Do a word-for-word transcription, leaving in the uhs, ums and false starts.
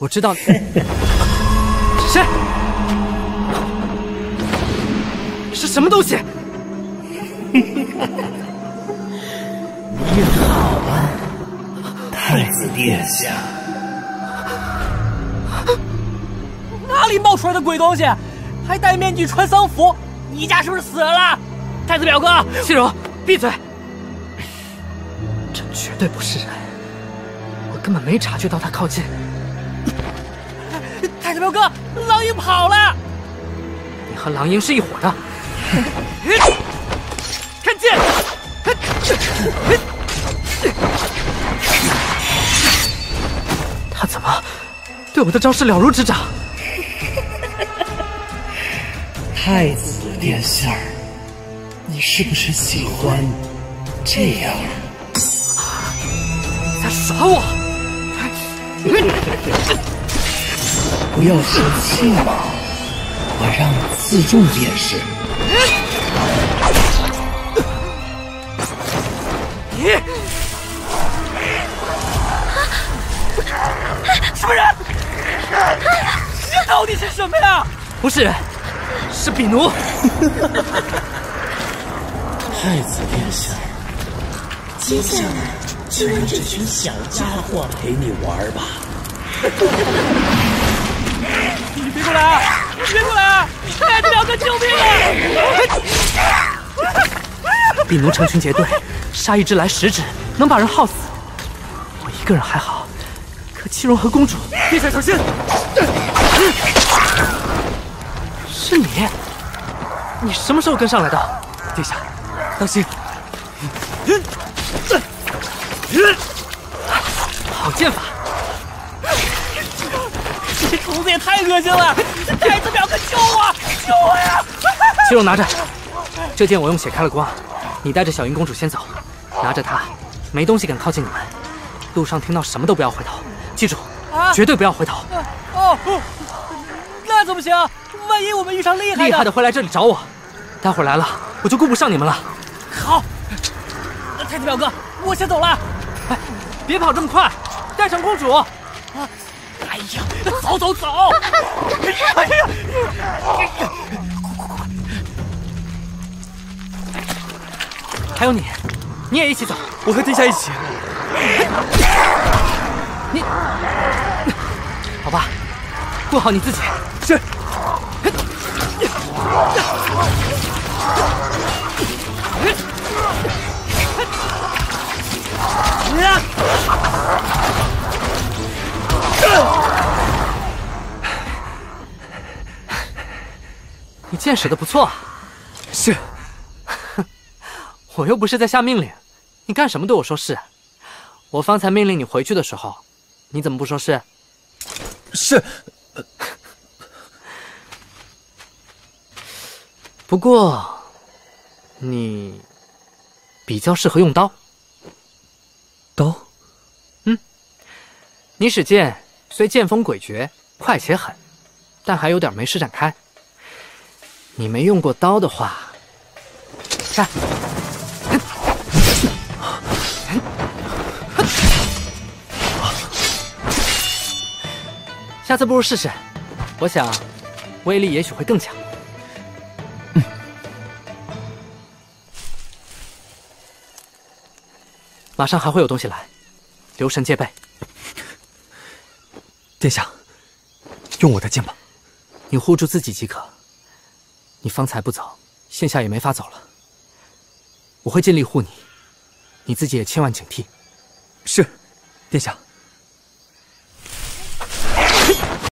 我知道你是是什么东西？ 你好啊，太子殿下。 哪里冒出来的鬼东西？还戴面具穿丧服？你家是不是死人了？太子表哥， 西柔，闭嘴！这绝对不是人，我根本没察觉到他靠近。 太子表哥，狼鹰跑了！ 你和狼鹰是一伙的。看剑！他怎么对我的招式了如指掌？ 太子殿下，你是不是喜欢这样？ 你在耍我！ 不要生气嘛，我让你自重便是。 你什么人？这到底是什么呀？ 不是人，是比奴。 太子殿下，接下来就让这群小家伙陪你玩吧。 你别过来啊！你别过来啊！太子表哥，救命啊！ 比奴成群结队，杀一只来十只，能把人耗死。我一个人还好，可七荣和公主，殿下小心！是你，你什么时候跟上来的？殿下，当心！好剑法！ 这虫子也太恶心了！太子表哥，救我！救我呀！ 七荣拿着，这剑我用血开了光，你带着小云公主先走，拿着它，没东西敢靠近你们。路上听到什么都不要回头，记住，啊、绝对不要回头。 啊、哦，那怎么行？万一我们遇上厉害的， 厉害的会来这里找我，待会儿来了我就顾不上你们了。 好，太子表哥，我先走了。 哎，别跑这么快，带上公主。啊， 哎呀，走走走！哎呀， 还有你，你也一起走。 我和殿下一起。 你，好吧，顾好你自己。 是。 你见识的不错啊。 是。 我又不是在下命令，你干什么对我说是？我方才命令你回去的时候，你怎么不说是？ 是。 不过，你比较适合用刀。 刀？ 嗯，你使剑虽剑锋诡谲，快且狠，但还有点没施展开。你没用过刀的话，看。下次不如试试，我想威力也许会更强。嗯，马上还会有东西来，留神戒备。 殿下，用我的剑吧。 你护住自己即可。你方才不走，现下也没法走了。我会尽力护你，你自己也千万警惕。 是，殿下。